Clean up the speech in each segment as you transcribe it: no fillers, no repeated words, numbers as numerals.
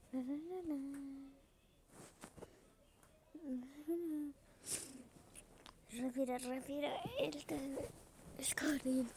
Respira, él está escondido.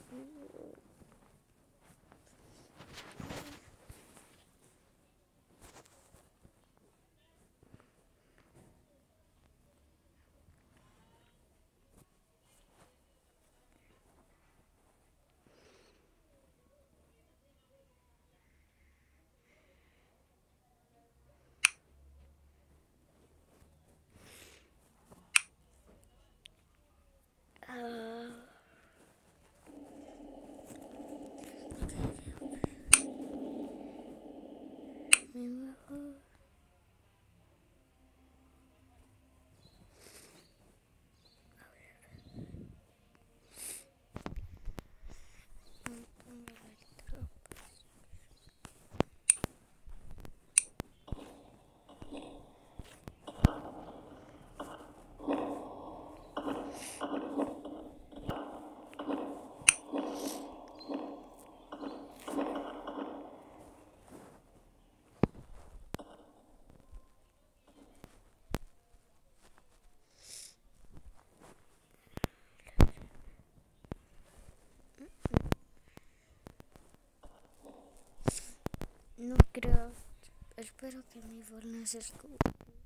No creo, espero que mi voz no se escuche.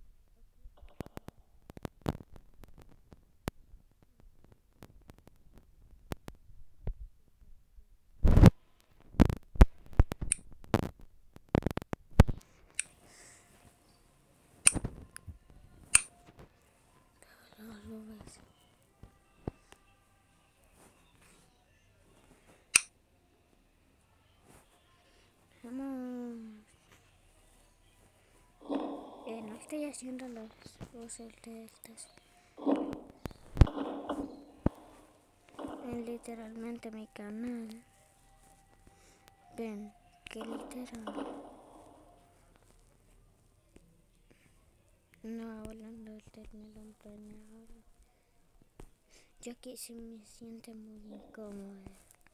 Las nubes. No estoy haciendo las voces de estas. Es literalmente mi canal. Ven, que literal. No, hablando del melón planeado. Yo aquí sí me siento muy incómoda.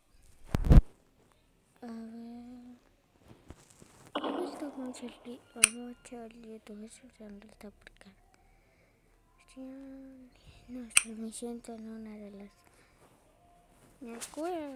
A ver. He visto mucho el YouTube usando esta porque no sé, me siento en una de las. Me acuerdo.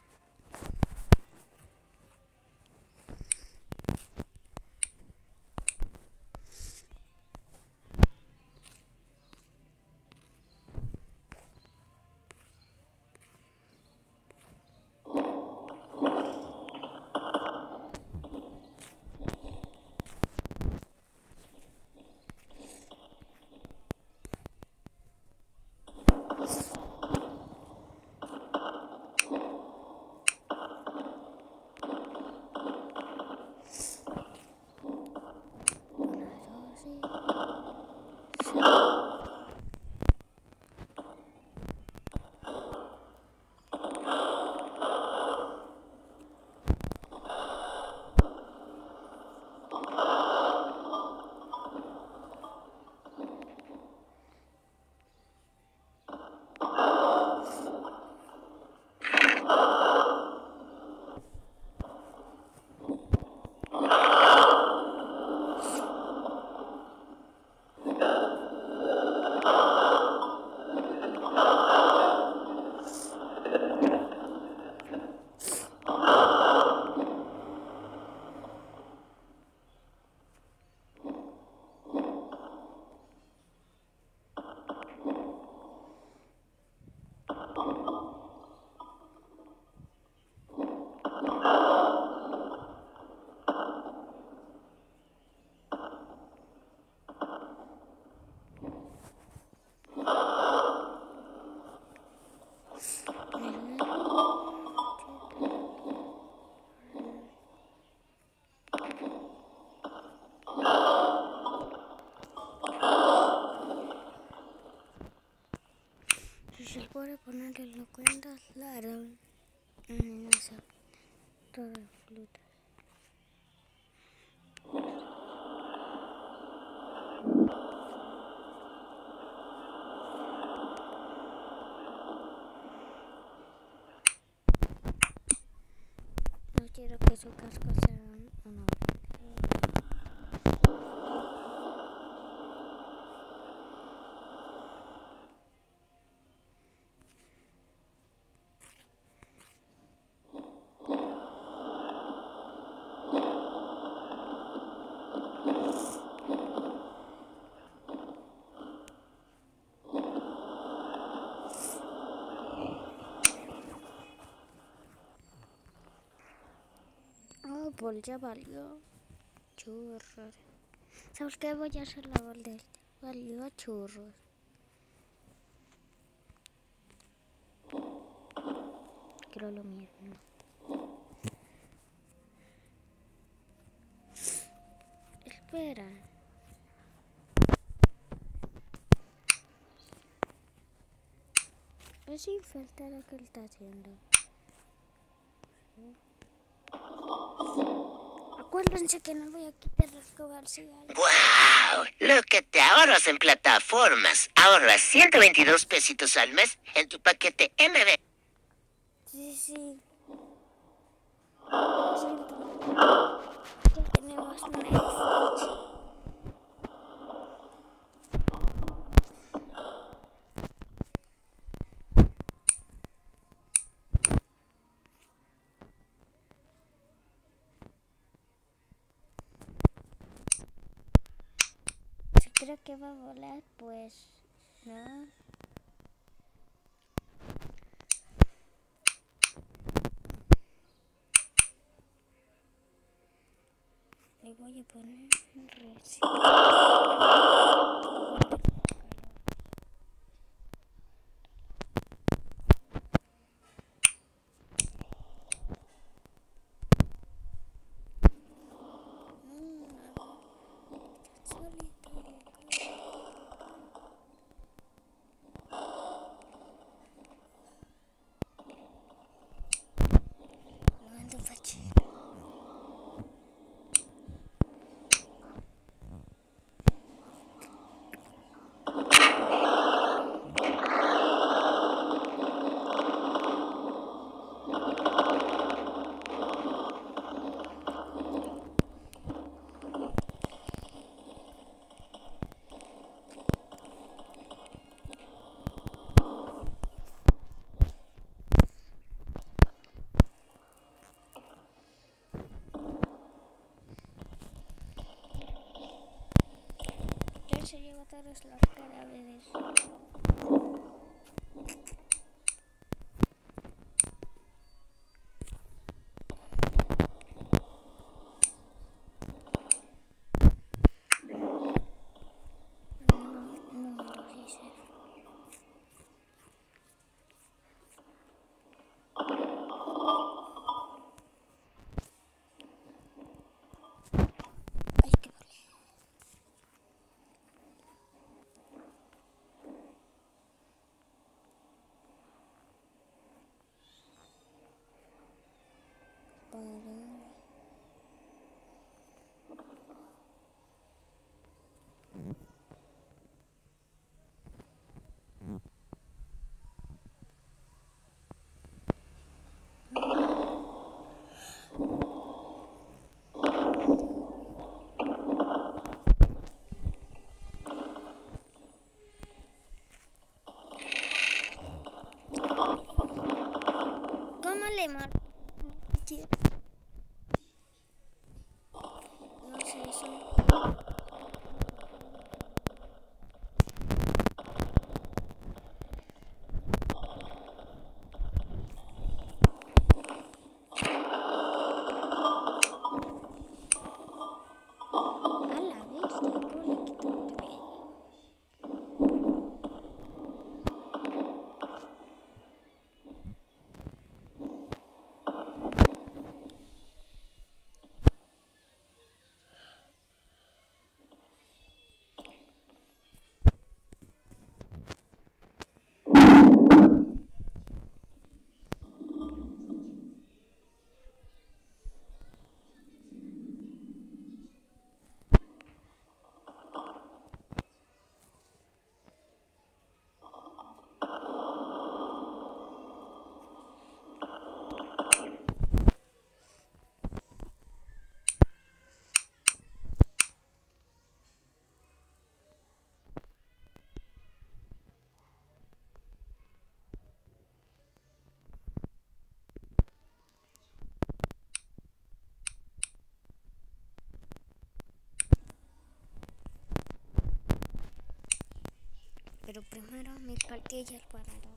Si se puede ponerle en las cuentas, claro. No sé, todas las frutas. No quiero que su casco sea una. bol ya valió churros. ¿Sabes qué? Voy a hacer la bol del valió churros. Creo lo mismo. Espera. Es infectar lo que él está haciendo. Acuérdense que no voy a quitar los comerciales. ¡Wow! Lo que te ahorras en plataformas. Ahorras 122 pesitos al mes en tu paquete MB. Sí. Ya tenemos Netflix. Si creo que va a volar, pues no. Le voy a poner un recibo. Ya se lleva todos los cadáveres. No lo dice. Ay, qué vale. ¿Cómo le marco? No sé eso. A la bestia, ¿cómo le quito un tren? Pero primero me parqué ya el parador.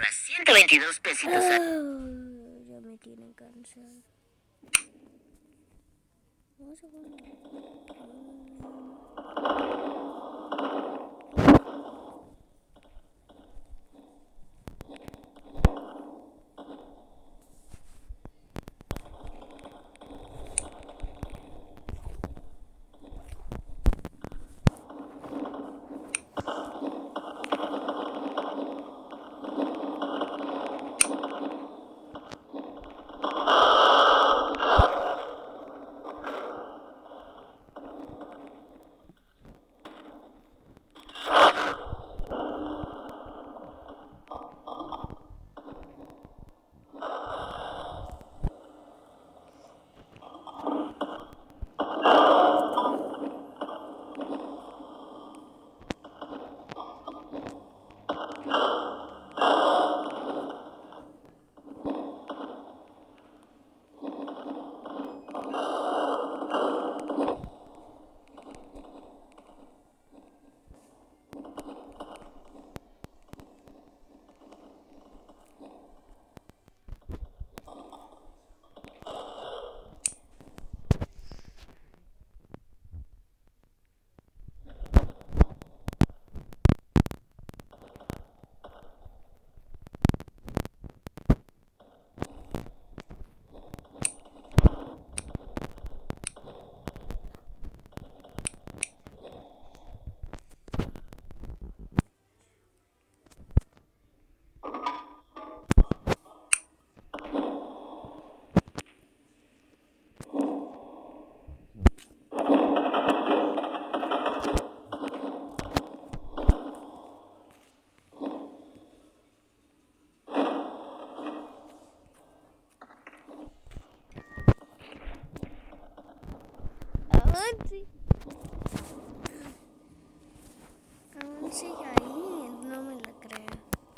ahorras 122 pesitos. Ya me tienen cansado. Vamos a poner. Aún sigue ahí, no me la creo.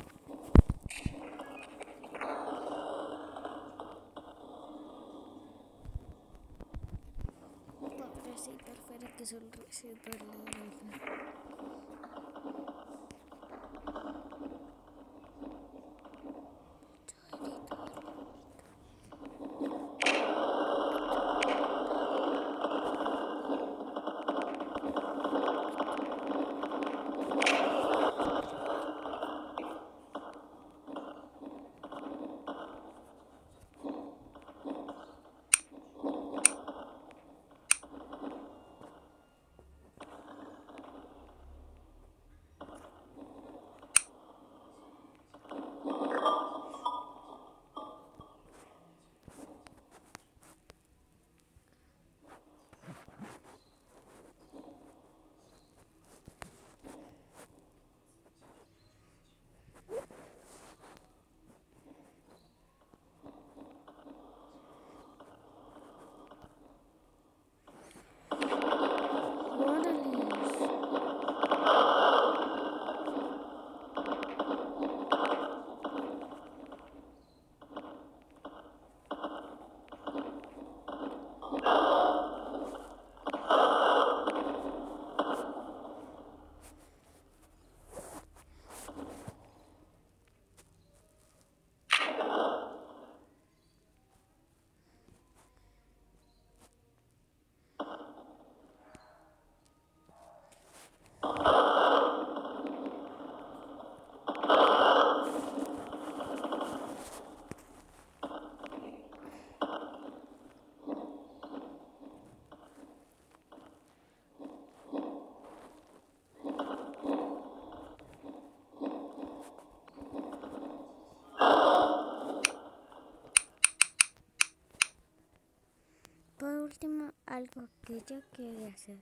Pobrecito, espera que se Por último, algo que yo quería hacer.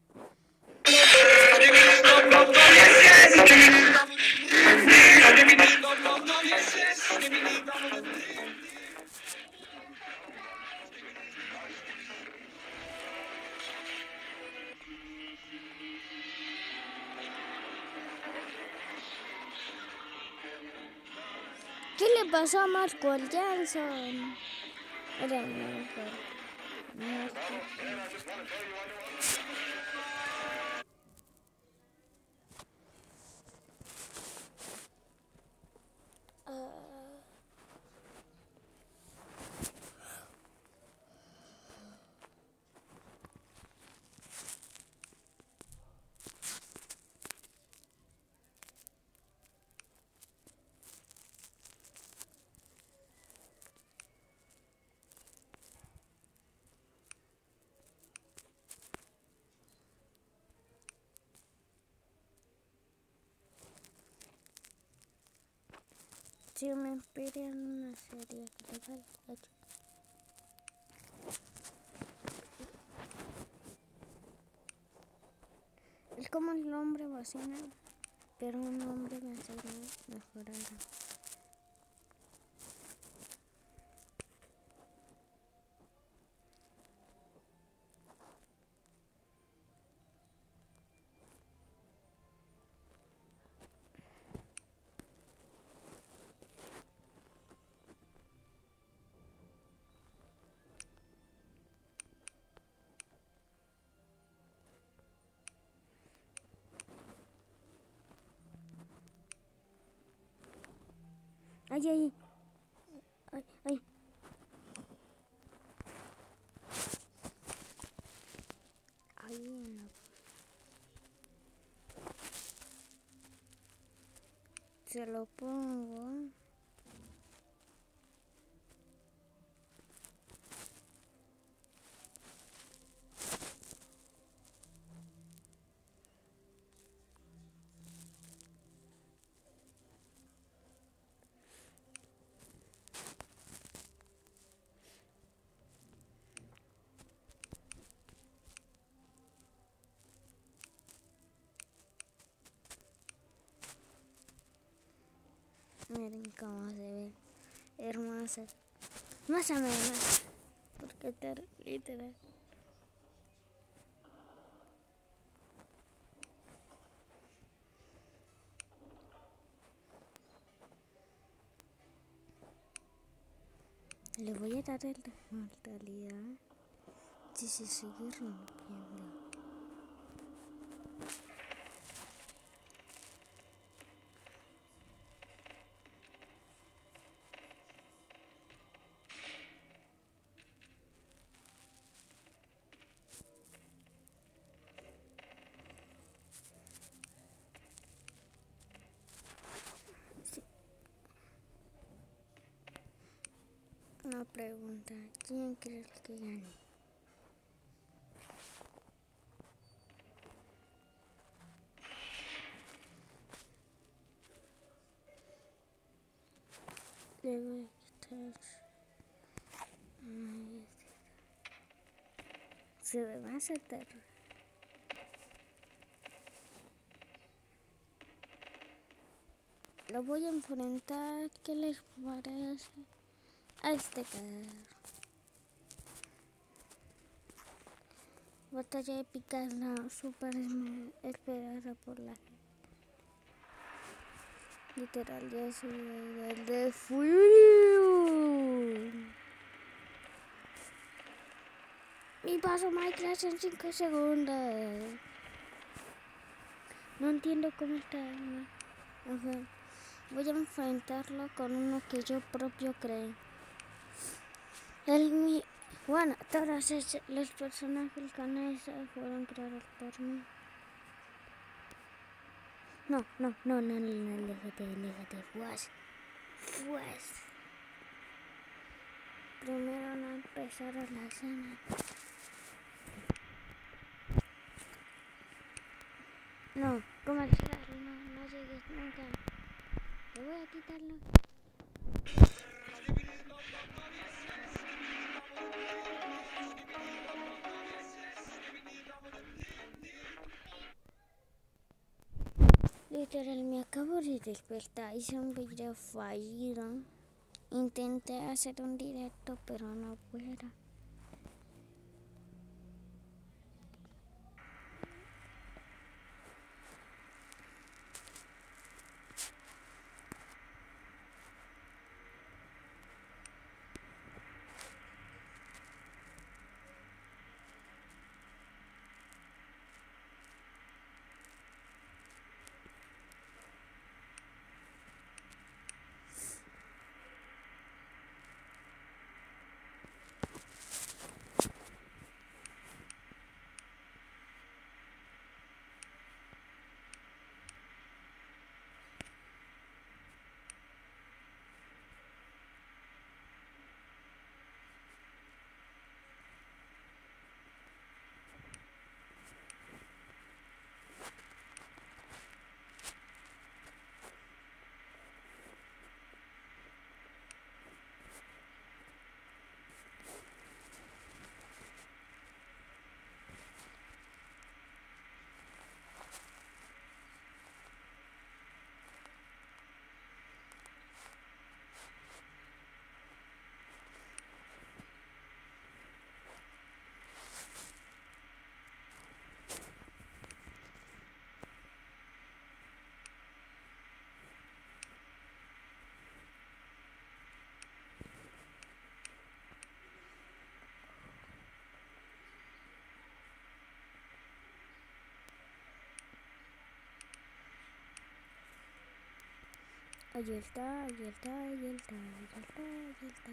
¿Qué le pasó a Michael Jackson? Era mejor. Si me inspiré en una serie que te vale. Es como el hombre bocina, pero un hombre me enseñó a mejorar. Ay, ay, ay, ay. Ahí no. Se lo pongo. Miren cómo se ve. Hermosa. Más o menos. Porque está literal. Le voy a dar el de mortalidad. Si se sigue rompiendo. Una pregunta, ¿quién crees que gane? Le voy a quitar... Se me va a saltar. Lo voy a enfrentar, ¿qué les parece? A este cadáver. Batalla épica es la super esperada por la gente. Literal, ya soy el de Fury. Mi paso Minecraft en 5 segundos. No entiendo cómo está. Ajá. Voy a enfrentarlo con uno que yo propio creé. Bueno, todos los personajes del canal fueron creados por mí. No, déjate, pues. Primero no empezaron la escena. No, comercial, no llegues nunca. Le voy a quitarlo. Literal, me acabo de despertar, hice un video fallido. Intenté hacer un directo, pero no puedo. Ahí está, ahí está, ahí está, ahí está, ahí está.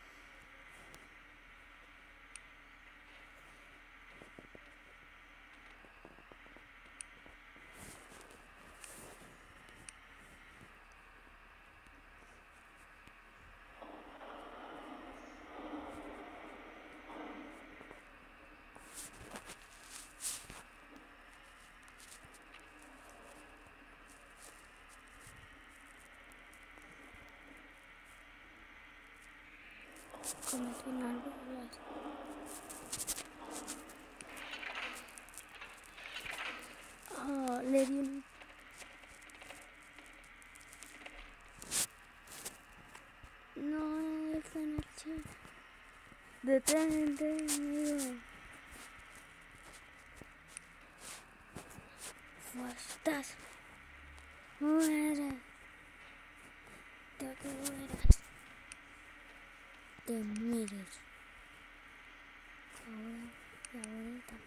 Cometí un árbol. Oh, le di un... No, esta noche. Detente, amigo. Estás. Muere. Te que mueras. Te mires. Ahora, y ahorita.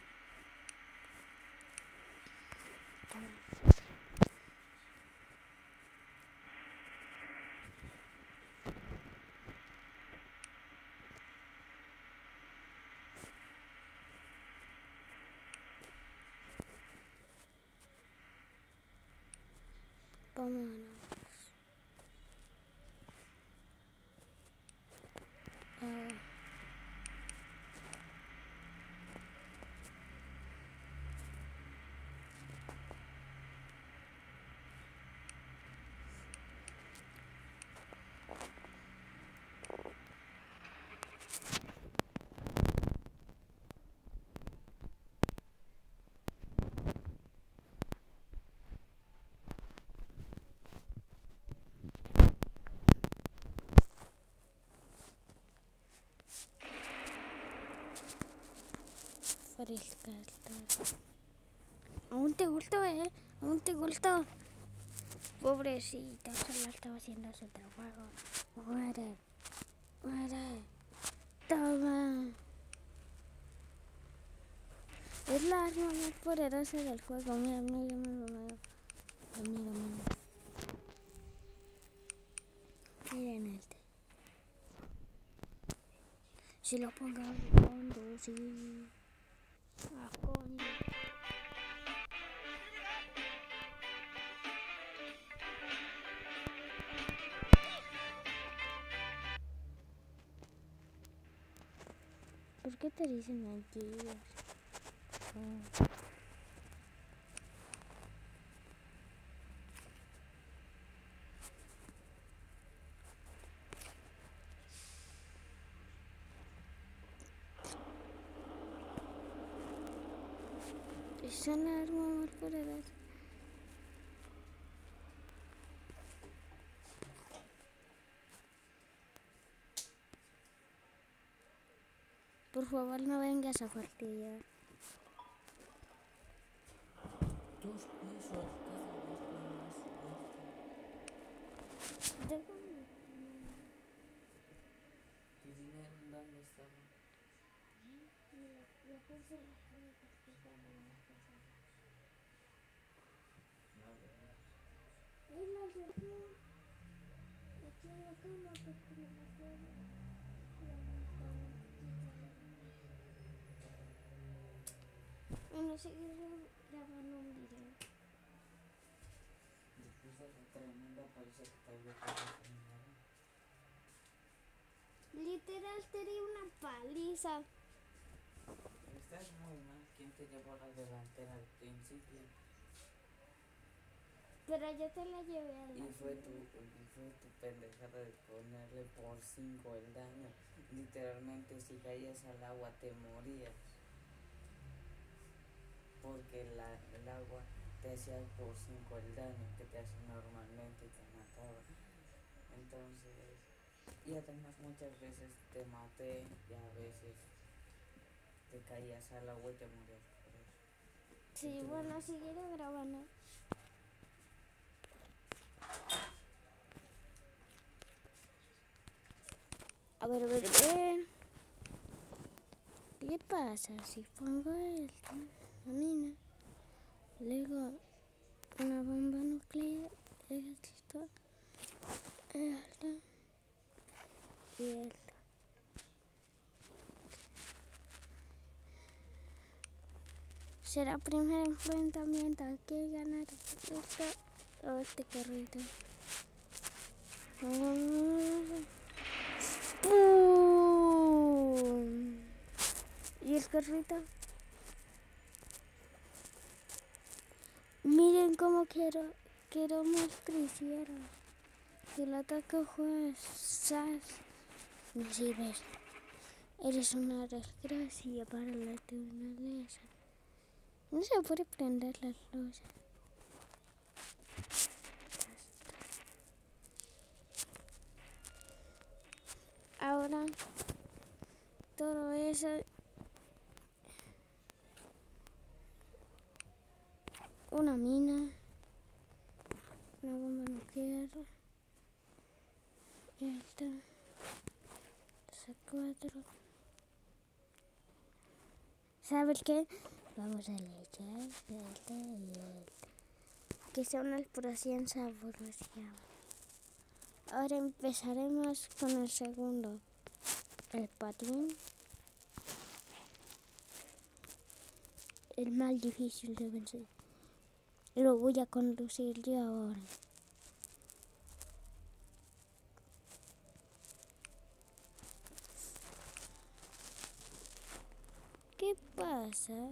Vámonos. Ah. Fresca está. Aún te gustó, aún te gustó. Pobrecita, solo estaba haciendo su trabajo. Muere, muere. Toma. Es la arma más poderosa del juego. Mira, mira, mira. Miren este. Si lo pongo a fondo, sí. A fondo. ¿Por qué te dicen mentiras? Es una arma más poderosa. Por favor, no vengas a fastidiar. Dos pesos cada vez con más fuerte. ¿Tu dinero en dónde estaba? La verdad. Bueno, seguir grabando un video. Después de la tremenda paliza que te había pegado con mi madre. Literal, te di una paliza. Estás muy mal. ¿Quién te llevó la delantera al principio? Pero yo te la llevé a la... Y fue tu pendejada de ponerle por 5 el daño. Literalmente, si caías al agua te morías. Porque el agua te hacía por 5 el daño que te hace normalmente y te mataba. Entonces, y además muchas veces te maté y a veces te caías al agua y te morías por eso. Sí, bueno, seguiré grabando. A ver. ¿Qué pasa si pongo esto? Mina. Luego una bomba nuclear. Esto. será el primer enfrentamiento. ¿Quién ganará esto o este carrito? ¡Pum! ¿Y el carrito? Miren cómo quiero más creciera. Si el ataque fue SAS, no sirves. Eres una desgracia para la naturaleza. No se puede prender las luces. Ahora, todo eso... Una mina. Una bomba nuclear. Esta. C4. ¿Sabes qué? Vamos a echar esta y esta. Que son el % sabores ya. Ahora empezaremos con el segundo. El patín. El más difícil de vencer. Lo voy a conducir yo ahora. ¿Qué pasa?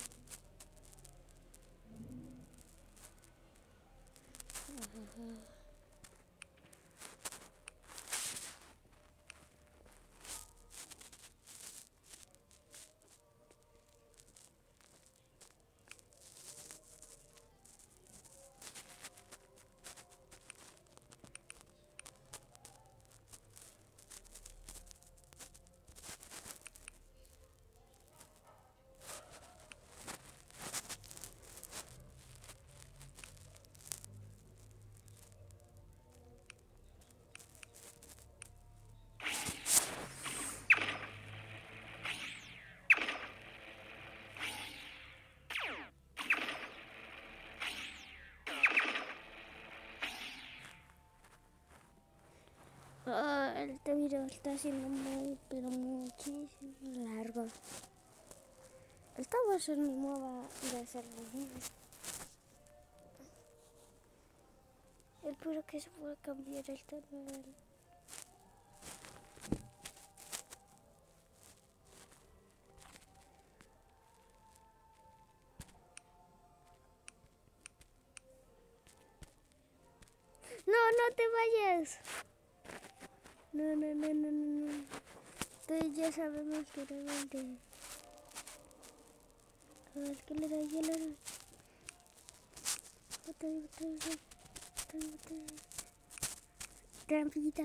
Este video está siendo pero muchísimo largo. Esta va a ser mi moda de hacer videos. Espero que se pueda cambiar este nivel. No, no te vayas. No. Tú y yo sabemos que realmente. A ver qué le da hielo. Botella. Trampita.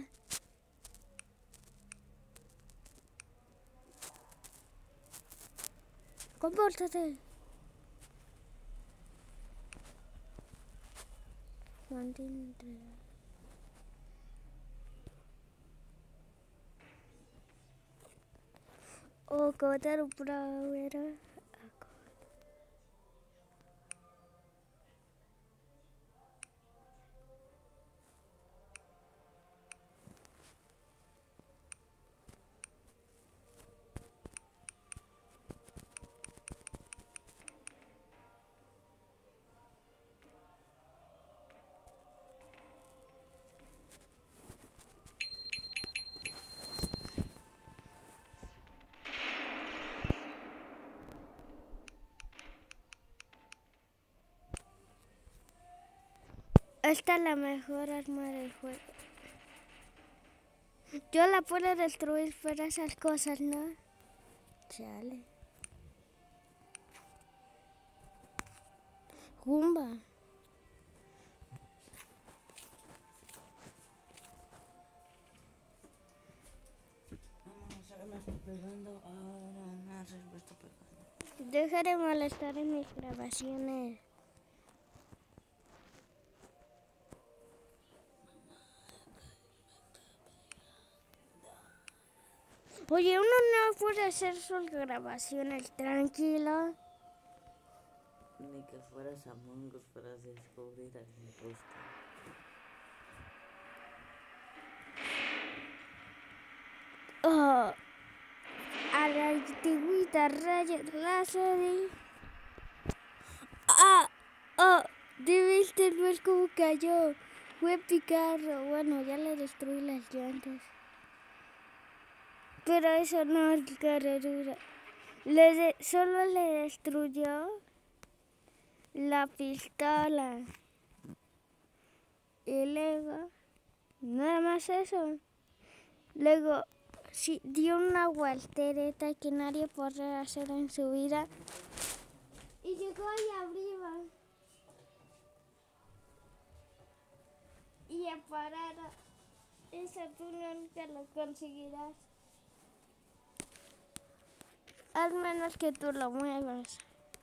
Compórtate. Mantente. O cortar para ver. Esta es la mejor arma del juego. Yo la puedo destruir por esas cosas, ¿no? Chale. Gumba. Me está pegando. Ahora no se me está pegando. Deja de molestar en mis grabaciones. Oye, uno no puede hacer sus grabaciones tranquilo. Ni que fueras Among Us para descubrir al impostor. Oh, a la antigüita rayos láser. ¿Viste el ver cómo cayó? Fue picarro. Bueno, ya le destruí las llantas. Pero eso no es carrera. Solo le destruyó la pistola. Y luego, nada más eso. Luego, sí, dio una voltereta que nadie podrá hacer en su vida. Y llegó ahí arriba. Y a parar. Eso tú nunca lo conseguirás. Al menos que tú lo muevas.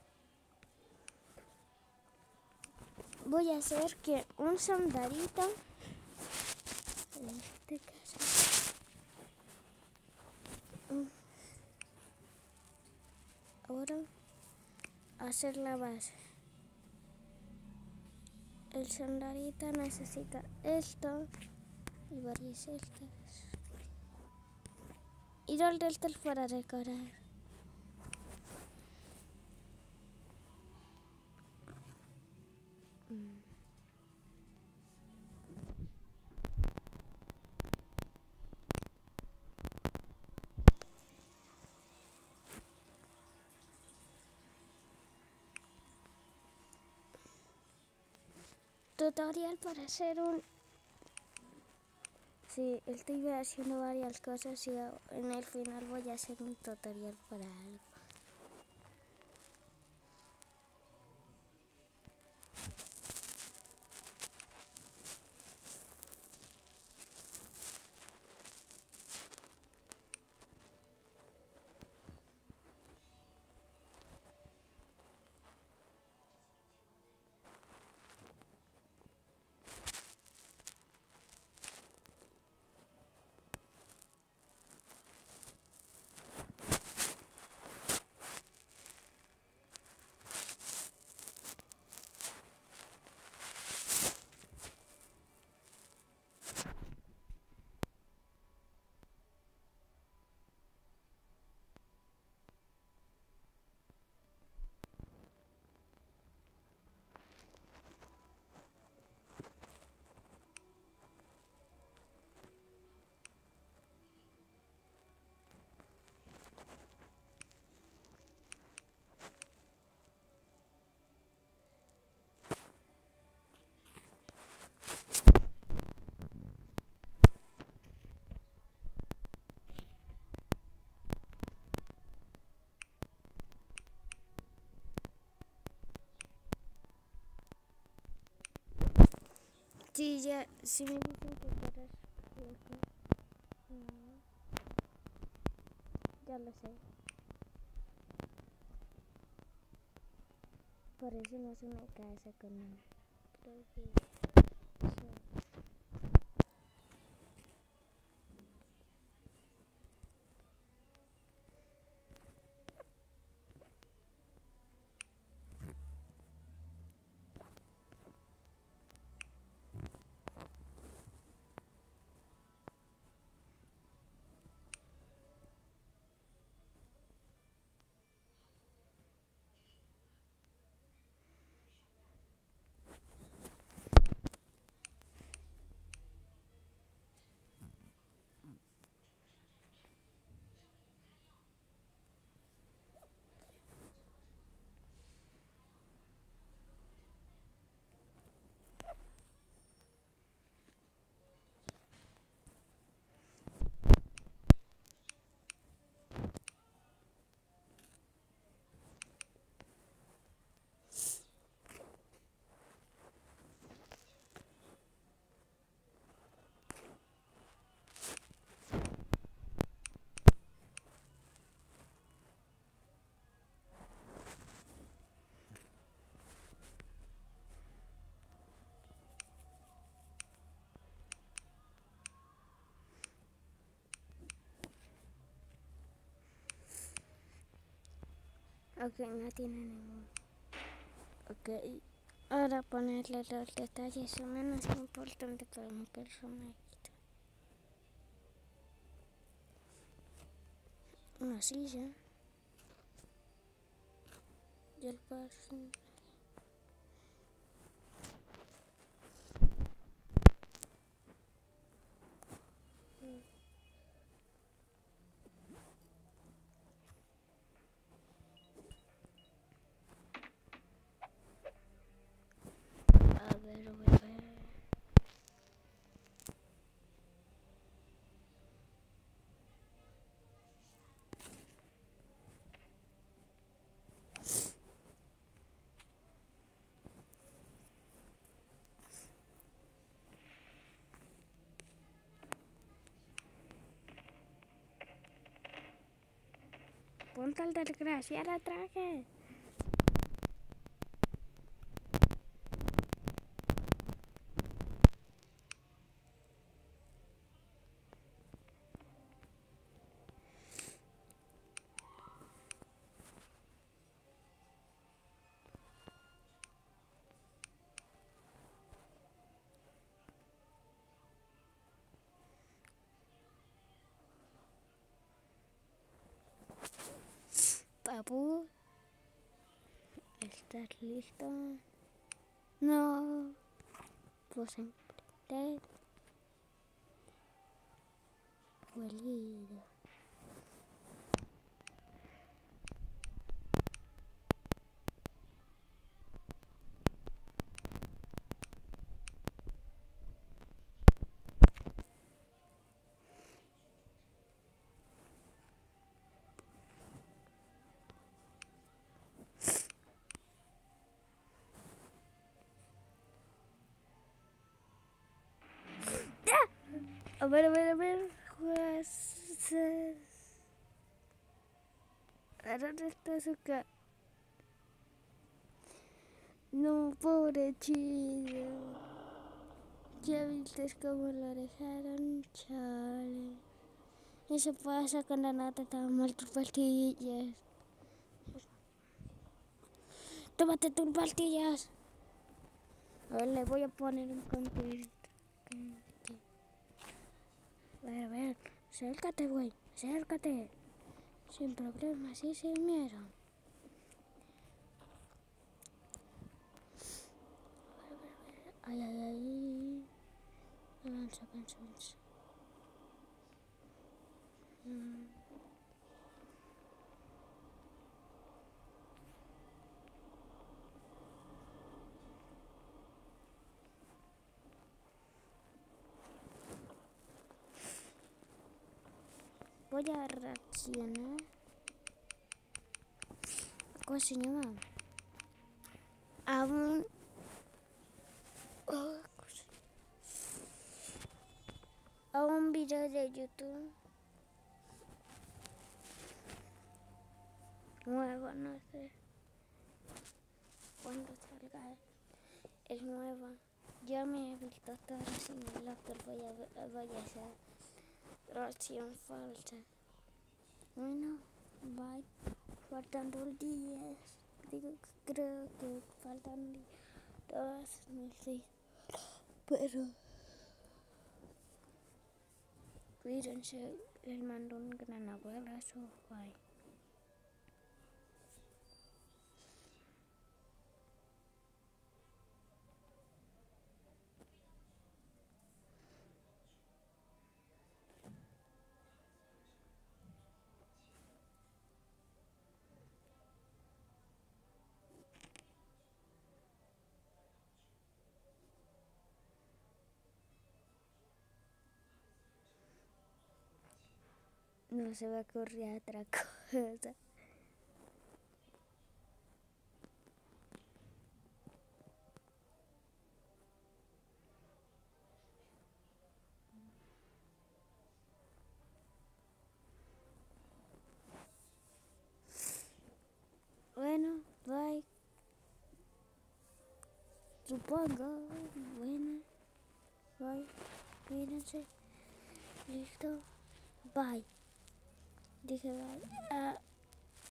Voy a hacer que un soldadito, en este caso, ahora hacer la base. El soldadito necesita esto y varias estas. Y dos de estos para decorar. Tutorial para hacer un... Sí, estoy haciendo varias cosas y en el final voy a hacer un tutorial para algo. Sí, ya, sí me dicen que quieres loco. Ya lo sé. Por eso no se me casa con él. Creo que sí. Ok, no tiene ningún. Ok, ahora ponerle los detalles menos importantes para mi personajito. Una silla. Y el personaje. ponte el desgraciado traje. Papu, ¿estás listo? No, pues emprender jueguito. A ver, jueces. ¿A dónde está su cara? No, pobre chido. Ya viste cómo lo dejaron, chale. Eso pasa cuando no te tomas tus pastillas. Tómate tus pastillas. A ver, le voy a poner un contexto. A ver, acércate, güey, acércate. Sin problemas y sin miedo. Ay. Avanza. Voy a reaccionar. ¿Cómo se llama? A un video de YouTube nuevo, no sé cuándo salga. Es nueva. Ya me he visto todas en el locker. Voy a hacer reacción falsa. Bueno, bye. Faltan 2 días. Creo que faltan 2, no sé. Pero cuídense, les mando un gran abrazo. Bye. No se va a ocurrir otra cosa. Bueno, bye. Supongo. Bueno, bye. Cuídense. Listo. Bye. Dije bye.